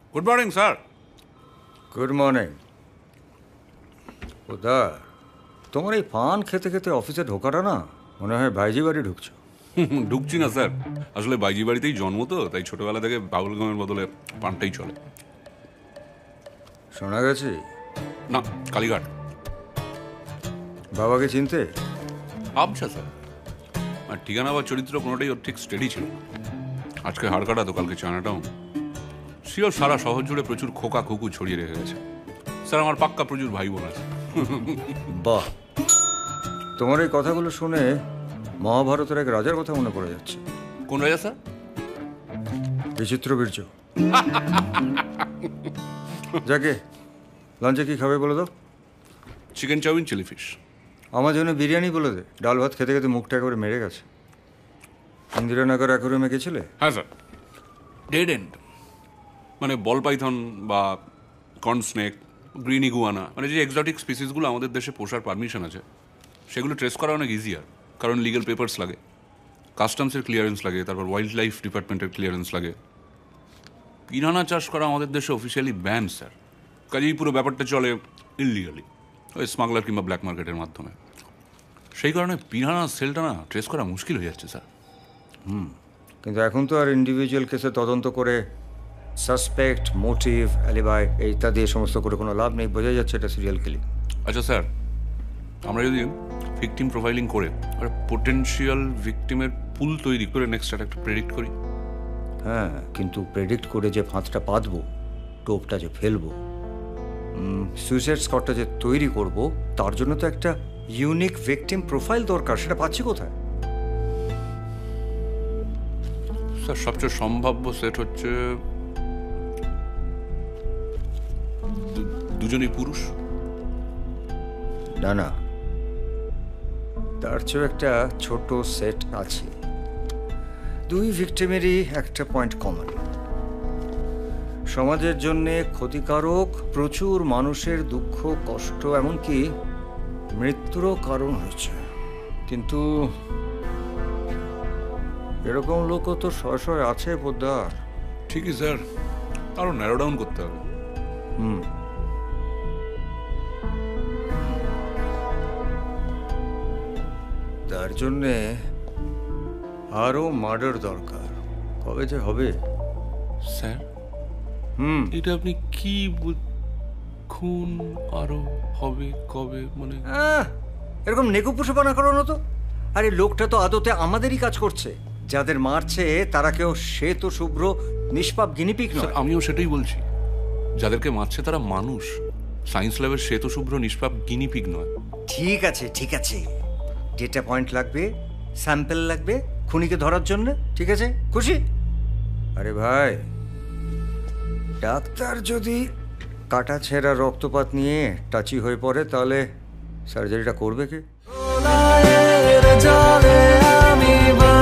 Good morning sir. Good morning. ওদা, তোমার এই পান খেতে খেতে অফিসে ঢোকাটা না মনে হয় বাইজি বাড়ি ঢুকছো। ঢুকছি না স্যার, আসলে বাইজি বাড়িতেই জন্ম তো, তাই ছোটবেলা থেকে বাবুল গামের বদলে পানটাই চলে। শোনা গেছে না, কালীঘাট। বাবাকে চিনতে? আচ্ছা স্যার, আর ঠিকানা বা চরিত্র কোনোটাই ওর ঠিক স্টেডি ছিল। আজকে হাড় কাটা তো কালকে চায়নাটাউন। শিওর সারা শহর জুড়ে প্রচুর খোকা খুকু ছড়িয়ে রেখে গেছে। স্যার আমার পাক্কা প্রচুর ভাই বোন আছে। বাহ, তোমার এই কথাগুলো শুনে মহাভারতের এক রাজার কথা মনে পড়ে যাচ্ছে। কোন রাজা স্যার? বিচিত্র বীর্য। যাকে লাঞ্চে কি খাবে বলে দাও। Chicken chowmein, chilli fish. আমার জন্য বিরিয়ানি বলে দে। ডাল ভাত খেতে খেতে মুখটা একেবারে মেরে গেছে। ইন্দিরানগর অ্যাকোয়ারিয়ামে গেছিলে? হ্যাঁ স্যার, ডেড এন্ড। মানে বল পাইথন বা কর্ন স্নেক, গ্রিন ইগুয়ানা, মানে যে এক্সোটিক স্পিসিসগুলো আমাদের দেশে পোষার পারমিশন আছে সেগুলো ট্রেস করা অনেক ইজিয়ার, কারণ লিগ্যাল পেপার্স লাগে, কাস্টমসের ক্লিয়ারেন্স লাগে, তারপর ওয়াইল্ড লাইফ ডিপার্টমেন্টের ক্লিয়ারেন্স লাগে। পিরানা চাষ করা আমাদের দেশে অফিসিয়ালি ব্যান স্যার, কাজেই পুরো ব্যাপারটা চলে ইললিগালি, ওই স্মাগলার কিংবা ব্ল্যাক মার্কেটের মাধ্যমে। সেই কারণে পিরানা সেলটা না ট্রেস করা মুশকিল হয়ে যাচ্ছে স্যার। কিন্তু এখন তো আর ইন্ডিভিজুয়াল কেসে তদন্ত করে সাসপেক্ট, মোটিভ, অ্যালিবাই ইত্যাদি এই সমস্ত করে কোনো লাভ নেই। বোঝা যাচ্ছে এটা সিরিয়াল কিলিং। আচ্ছা স্যার, আমরা যদি ভিকটিম প্রোফাইলিং করে আর পোটেনশিয়াল ভিকটিমের পুল তৈরি করে নেক্সট অ্যাটাক প্রেডিক্ট করি। হ্যাঁ, কিন্তু প্রেডিক্ট করে যে ফাঁদটা পাতবো, টোপটা যে ফেলবো, সুইসাইড স্কটটা যে তৈরি করব, তার জন্য তো একটা ইউনিক ভিকটিম প্রোফাইল দরকার। সেটা পাচ্ছি কোথায়? স্যার সবচেয়ে সম্ভাব্য সেট হচ্ছে দুজনই পুরুষ। না না, তার চেয়েও একটা ছোট সেট আছে। দুই ভিকটিমেরই একটা পয়েন্ট কমন, সমাজের জন্যে ক্ষতিকারক, প্রচুর মানুষের দুঃখ কষ্ট এমনকি মৃত্যুরও কারণ হয়েছে। কিন্তু এরকম লোকও তো শয় শয় আছে পোদ্দার। ঠিকই স্যার, আরো ন্যারো ডাউন করতে হবে। তার জন্যে আরো মার্ডার দরকার। কবে যে হবে স্যার? এটা আপনি কি খুন আরো হবে কবে মানে? এরকম নেকুপুষোপনা করো না তো। আরে লোকটা তো আদতে আমাদেরই কাজ করছে। যাদের মারছে তারা কেউ শ্বেত শুভ্র নিষ্পাপ গিনিপিক নয়। আমিও সেটাই বলছি, যাদেরকে মারছে তারা মানুষ, সায়েন্স ল্যাবের শ্বেত শুভ্র নিষ্পাপ গিনিপিগ নয়। ঠিক আছে ঠিক আছে, ডেটা পয়েন্ট লাগবে, স্যাম্পল লাগবে খুনিকে ধরার জন্য। ঠিক আছে, খুশি? আরে ভাই, ডাক্তার যদি কাটা ছেঁড়া রক্তপাত নিয়ে টাচি হয়ে পড়ে তাহলে সার্জারিটা করবে কে?